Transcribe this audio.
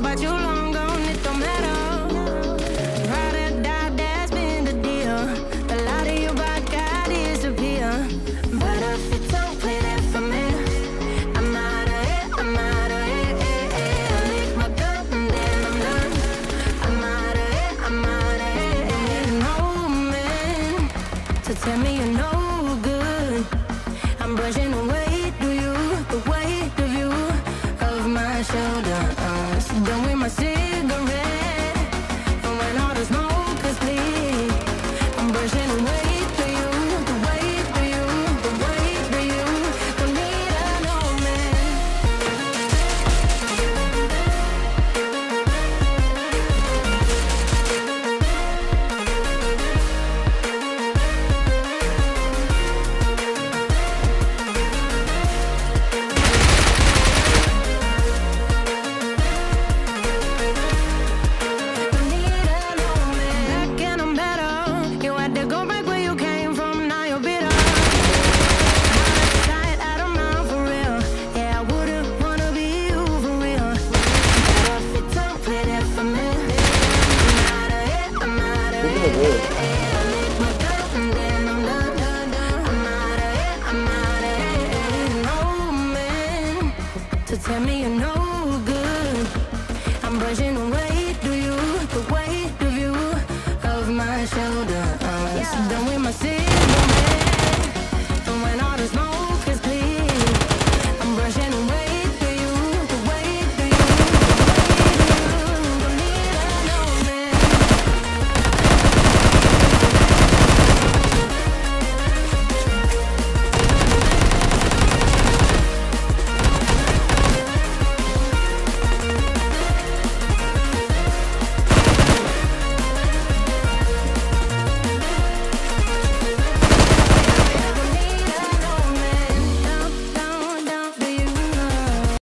about you long gone, it don't matter. Ride or die, that's been the deal. A lot of you back, I disappear. But if you don't play that for me, I'm out of it, I'm out of it. I lick my gun and then I'm done. I'm out of it, I'm out of it. No man to tell me you're no good. I'm brushing away, do you, the weight of you, of my shoulder. Done with my cigarette, and when all the smoke is clear, I'm brushing away, do you, the weight of you, the weight of you. Don't need a no man. Tell me you're no good. I'm brushing away, do you, the weight of you, of my shoulder. Done with my city.